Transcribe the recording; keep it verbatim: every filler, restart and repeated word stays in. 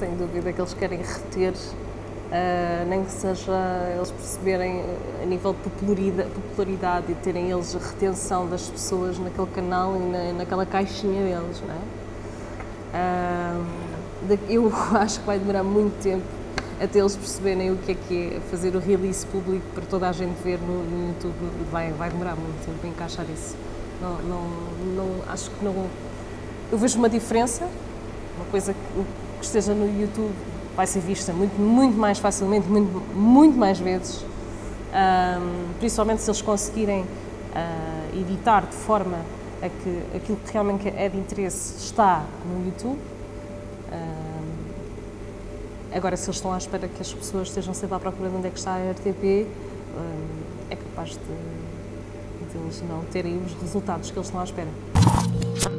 sem dúvida que eles querem reter, uh, nem que seja eles perceberem a nível de popularidade, popularidade e terem eles a retenção das pessoas naquele canal e na, naquela caixinha deles, não é? Uh, eu acho que vai demorar muito tempo até eles perceberem o que é que é fazer o release público para toda a gente ver no, no YouTube. Vai, vai demorar muito tempo a encaixar isso. Não, não, não, acho que não. Eu vejo uma diferença, uma coisa que, que esteja no YouTube vai ser vista muito, muito mais facilmente, muito, muito mais vezes, um, principalmente se eles conseguirem uh, editar de forma a que aquilo que realmente é de interesse está no YouTube. Um, agora, se eles estão à espera que as pessoas estejam sempre à procura de onde é que está a R T P, um, é capaz de, de eles não terem os resultados que eles estão à espera.